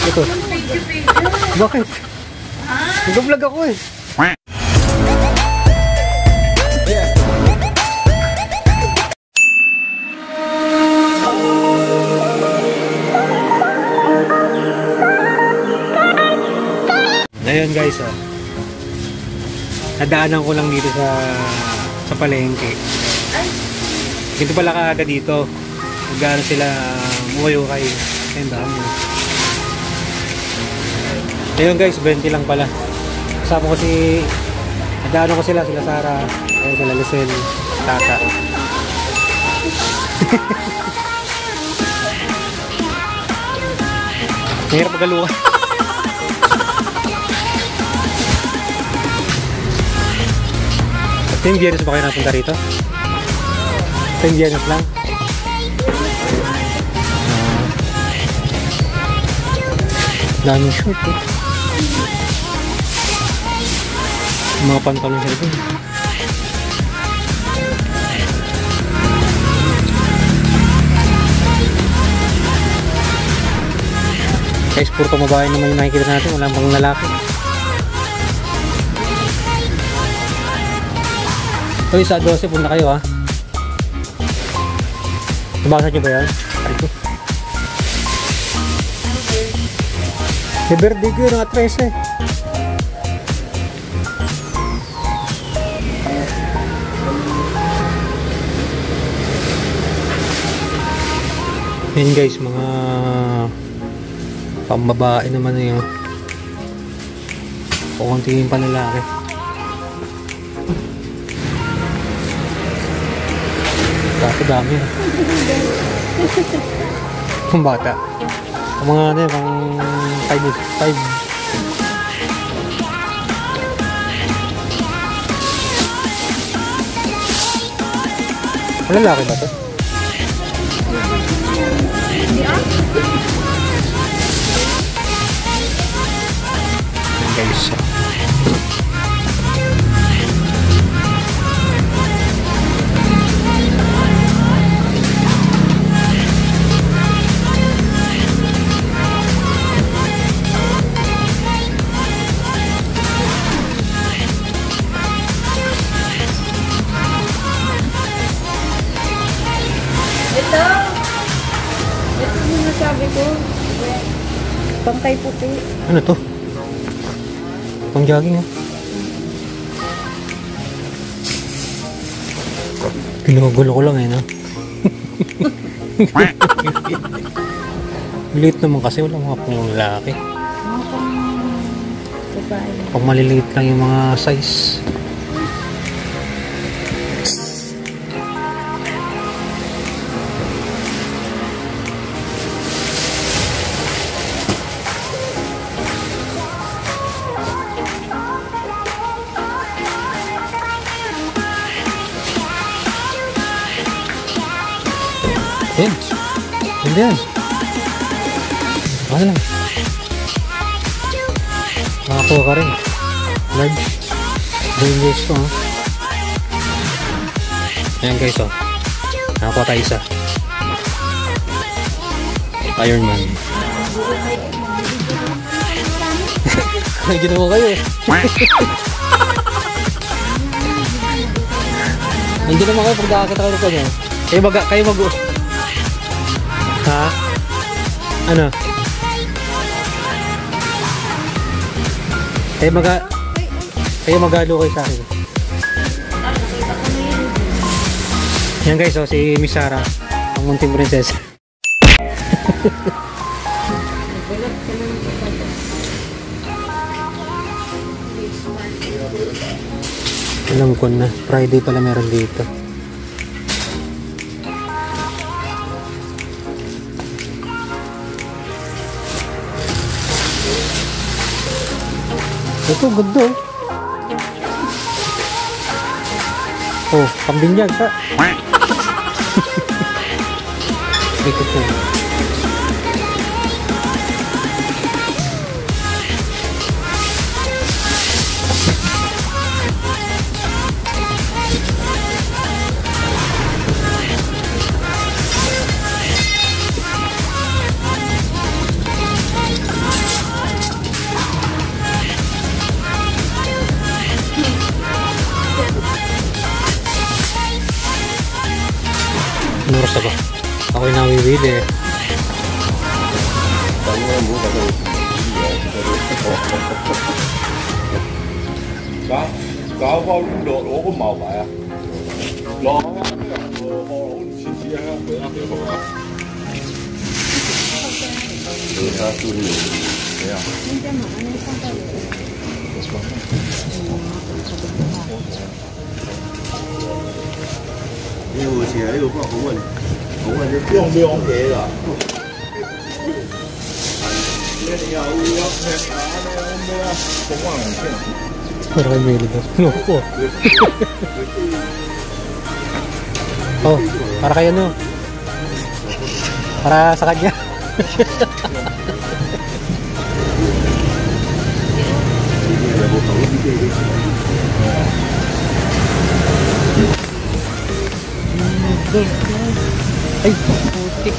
Ito. Bakit? Nag-vlog ako eh. Ayun guys, oh. Nadaanan ko lang dito sa palengke. Dito pala kaagad dito. Nagano sila Ukay-Ukay. Ayun dami. Ayun guys, 20 lang pala. Kasama ko nadaanan ko sila Sara. Ayun sila Lucel, Tata. Mahirap magalukan. At yung biyernes ba kayo napunta rito? At yung biyernes lang? Daming short eh. Mga pantalon sila dun. Guys, puro pamabahay naman yung nakikita natin. Walang pang lalaki. Uy, sa 12 punta kayo ha. Nabasa nyo ba yan? Arito. May birthday ko yun, mga 13. Yan guys, mga pambabae naman na yun. Kukunti yung panlalaki. Dati dami yun. Ang bata. Ang mga ano yun, pang 5. Lalaki ba ito? Guys. Ito yung sabi ko. Pangkay puti. Ano to? Pang jogging ha? Ginugulo ko lang eh no? Liit naman kasi wala mga pang lalaki. Mga pang babae. Pang maliliit lang yung mga size. Yan. Hindi yan. Ano lang. Nakakuha ka rin. Large. Dangerous to ha. Ayan guys oh. Nakakuha tayo isa. Iron Man. Ginawa kayo eh. Hindi naman kayo pag nakakita kayo nito nyo. Kayo mag ha? Ano? Kayo magalo kayo sa akin. Yan guys, oh, si Miss Sara, ang munting prinsesa. Alam ko na, Friday pala meron dito. Ito, ganda oh. Oh, pambinyag pa. Ito po. Ako'y nawiwili eh. 搞包攞個茅牌啊！攞啊！我次次啊，佢啱幾好啊！佢他注意怎樣？應該馬上放到嚟。呢個似喺度，不過好運啲用咩嘢㗎？你又有咩咩啊？好運唔聽。 Para kay Meli daw. Loko. Oh, para kayo no. Para sa kanya. Ay, putik.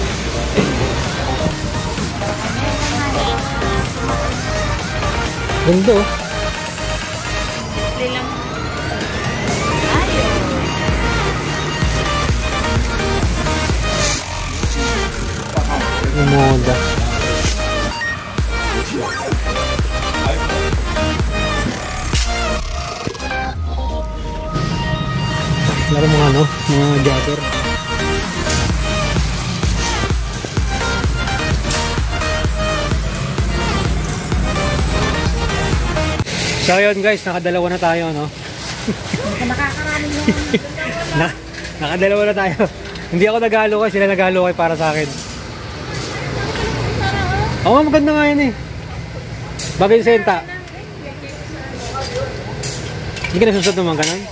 Ganda oh. Moda. Laro mga ano, mga jogger. So yun guys, nakadalawa na tayo no. Nakakarami na. Nakadalawa na tayo. Hindi ako nag-alokay, sila nag-alokay para sa akin. Oo, maganda nga yun eh. Bagay sa senta. Hindi ka nasusot naman ganun?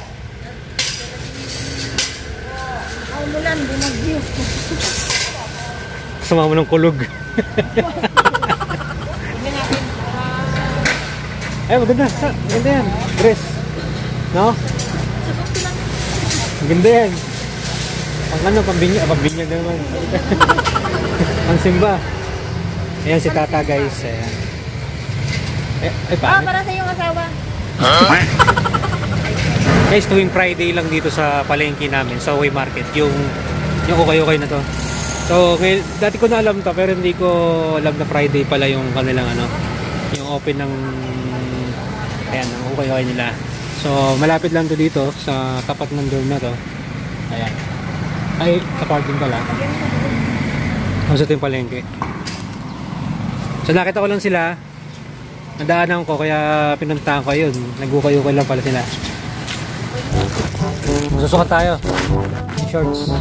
Umulan, binagyo. Kasama mo ng kulog. Ay, maganda. Maganda yan. Dress. No? Maganda yan. Pang ano, pambinya naman. Pang simba. Ayan si Tata guys. Ayan. Ay, paano? Para sa iyong asawa. Guys, tuwing Friday lang dito sa palengke namin, sa Way Market, yung ukay-ukay na to. So, dati ko na alam to, pero hindi ko alam na Friday pala yung kanilang ano, yung open ng ayan, ng ukay-ukay nila. So, malapit lang to dito sa tapat ng door na to. Ayan. Ay, sa parking pala. Sa ito yung palengke. So, nakita ko lang sila. Nadaanan ko, kaya pinuntahan ko yun. Nag-ukay-ukay lang pala sila. Masusukat tayo. Shorts.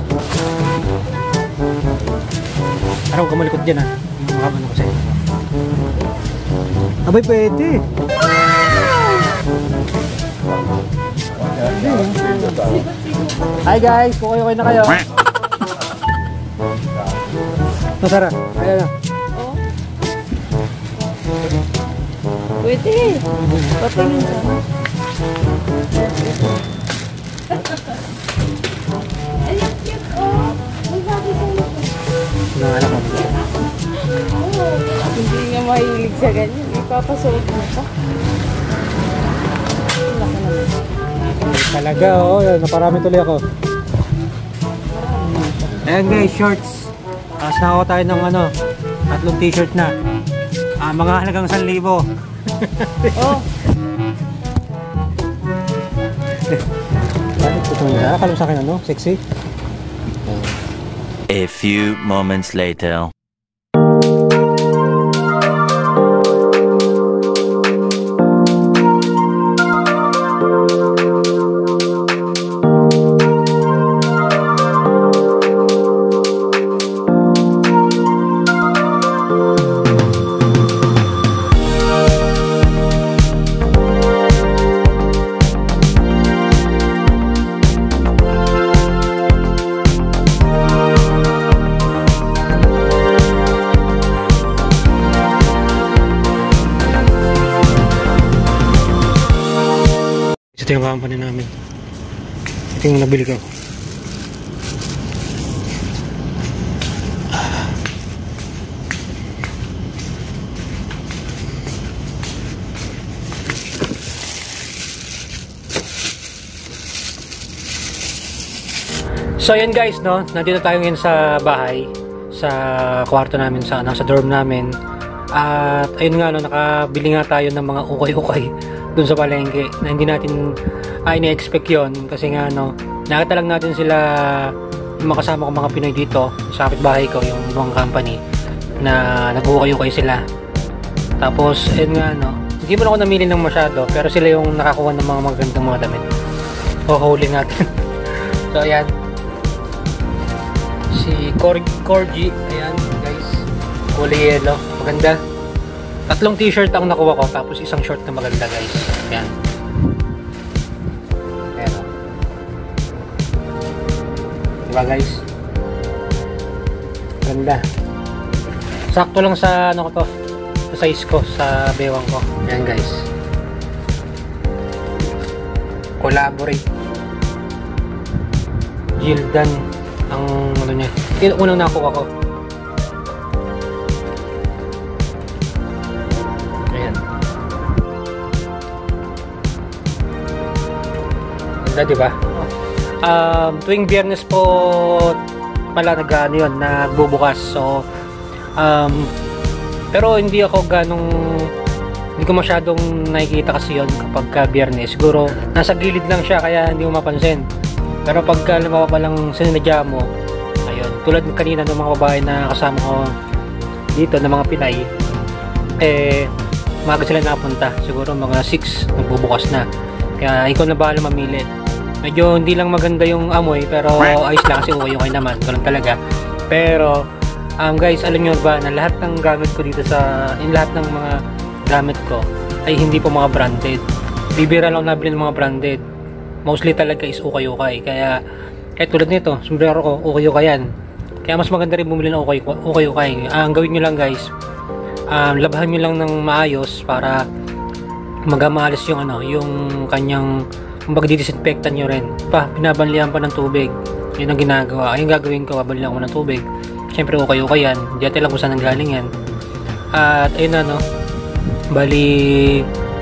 Araw ka malikot dyan ha. Makaman ako sa'yo. Abay, pwede. Hi guys, ukay-ukay na kayo. Masara, ayan na. Pwede. Patingin ka. Ay, ang cute oh. May bago sa'yo. Nanganak mo. Hindi nga mahilig sa ganyan. Ipapasuot mo pa. Laki naman. Talaga oh, naparami tuloy ako. Ayan guys, shorts. Nakakuha tayo ng ano, 3 t-shirt na. Mga halagang 1,000. Oh. Nakakalam sa akin ano, sexy. A few moments later. Ito yung company namin. Ito yung nabili ko. So yun guys, no, nandito tayo ngayon sa bahay, sa kwarto namin, sa dorm namin. At ayun nga, no, nakabili nga tayo ng mga ukay-ukay dun sa palengke na hindi natin ine-expect yun kasi nga, no, nakita lang natin sila, yung mga kasama ko mga Pinoy dito sa kapitbahay ko, yung ibang company na nag-ukay-ukay sila. Tapos ayun nga, no, hindi mo na ako namili ng masyado pero sila yung nakakuha ng mga magandang mga damit. Hohuli natin. So ayan, si Corgi, ayan guys, kulay yellow, maganda. 3 t-shirt ang nakuha ko, tapos isang short na maganda guys. Ayan. Ayan o. Diba guys? Ganda. Sakto lang sa ano ko to, sa size ko, sa bewang ko. Ayan guys. Collaborate. Gildan ang ano niya. Yung unang nakuha ko. Ayan. Ganda, diba? Tuwing Biyernes po pala nag-ano yun, nagbubukas. So, pero hindi ako hindi ko masyadong nakikita kasi yun kapag Biyernes. Siguro, nasa gilid lang siya kaya hindi mo mapansin. Pero pagka lumababa pa lang sinadya mo, ayun, tulad kanina ng mga babae na kasama ko dito ng mga Pinay, umaga sila napunta, siguro mga 6 nagbubukas na, kaya ikaw na bahala mamili. Medyo hindi lang maganda yung amoy pero ayos lang kasi ukay-ukay naman, ganun talaga. Pero guys, alam nyo ba na lahat ng gamit ko dito lahat ng mga gamit ko ay hindi po mga branded. Bibira lang nabili ng mga branded. Mostly talaga is ukay-ukay. Kaya tulad nito, sombrero ko, ukay-ukay yan. Kaya mas maganda rin bumili ng ukay-ukay. Ang gawin nyo lang guys, labahan nyo lang ng maayos para magamalis yung yung kanyang, kumbaga didisinfectan nyo rin. Pinabanlihan pa ng tubig. Yun ang ginagawa. Ayun gagawin ko, babanlihan ko ng tubig. Siyempre ukay-ukay yan. Diyate lang kung saan nanggaling yan. At ayun na, no, bali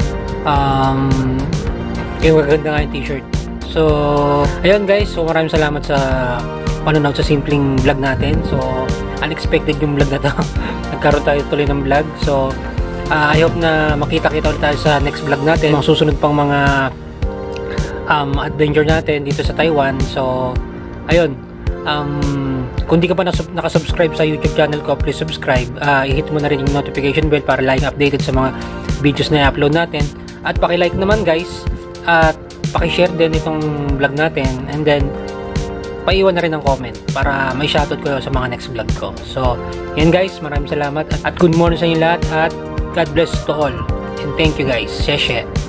yung maganda nga yung t-shirt. So ayun guys, so maraming salamat sa panonood sa simpleng vlog natin. So unexpected yung vlog na to. Nagkaroon tayo tuloy ng vlog. So I hope na makita-kita ulit tayo sa next vlog natin, mga susunod pang mga adventure natin dito sa Taiwan. So ayun, kung di ka pa nakasubscribe sa YouTube channel ko, please subscribe. I-hit mo na rin yung notification bell para lagi updated sa mga videos na i-upload natin. At paki-like naman guys, at paki-share din itong vlog natin, and then paiwan na rin ng comment para may shoutout ko sa mga next vlog ko. So yan guys, maraming salamat at good morning sa inyo lahat, at God bless to all, and thank you guys. Sheshe.